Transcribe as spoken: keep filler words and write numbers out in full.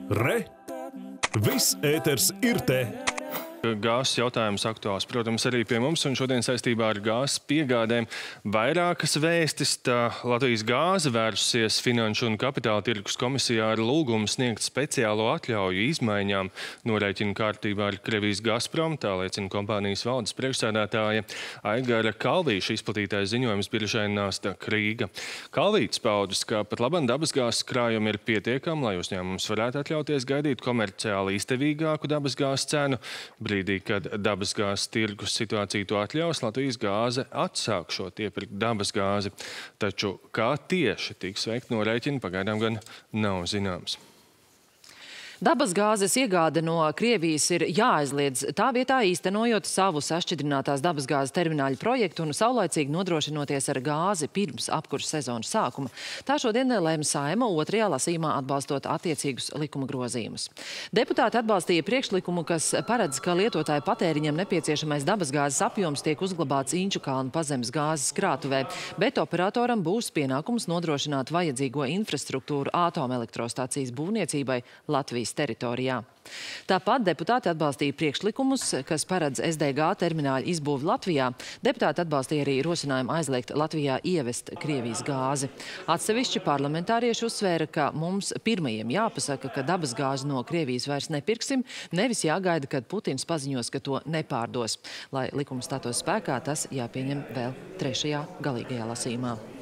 Re! Viss ēters ir te! Gāzes jautājums aktuāls, protams, arī pie mums, un šodien saistībā ar gāzes piegādēm vairākas vēstis. Tā Latvijas gāze vērsusies Finanšu un Kapitāla tirgus komisijā ar lūgumu sniegt speciālo atļauju izmaiņām norēķinu kārtībā ar Krievijas Gazprom, tā liecina kompānijas valdes priekšsēdētāja Aigara Kalvīša izplatītais ziņojums biržai Nasdaq Rīga. Kalvīts paudis, ka pat labam dabasgāzes krājumi ir pietiekami, lai uzņēmums varētu atļauties gaidīt komerciāli izdevīgāku dabasgāzes cenu. Brīdī, kad dabasgāzes tirgus situācija to atļaus, Latvijas gāze atsākšot iepirkt dabasgāzi. Taču kā tieši tiks veikt norēķini, pagaidām gan nav zināms. Dabasgāzes iegāde no Krievijas ir jāaizliedz, tā vietā īstenojot savu sašķidrinātās dabasgāzes termināļu projektu un saulaicīgi nodrošinoties ar gāzi pirms apkurses sezonas sākuma. Tā šodien lēma Saeima otrajā lasījumā atbalstot attiecīgus likuma grozījumus. Deputāti atbalstīja priekšlikumu, kas paredz, ka lietotāju patēriņam nepieciešamais dabasgāzes apjoms tiek uzglabāts Inčukalnu pazemes gāzes krātuvē, bet operatoram būs pienākums nodrošināt vajadzīgo infrastruktūru atomelektrostācijas būvniecībai Latvijas teritorijā. Tāpat deputāti atbalstīja priekšlikumus, kas paredz S D G termināļu izbūvi Latvijā. Deputāti atbalstīja arī rosinājumu aizliegt Latvijā ievest Krievijas gāzi. Atsevišķi parlamentārieši uzsvēra, ka mums pirmajiem jāpasaka, ka dabasgāzi no Krievijas vairs nepirksim, nevis jāgaida, kad Putins paziņos, ka to nepārdos. Lai likums stātos spēkā, tas jāpieņem vēl trešajā galīgajā lasījumā.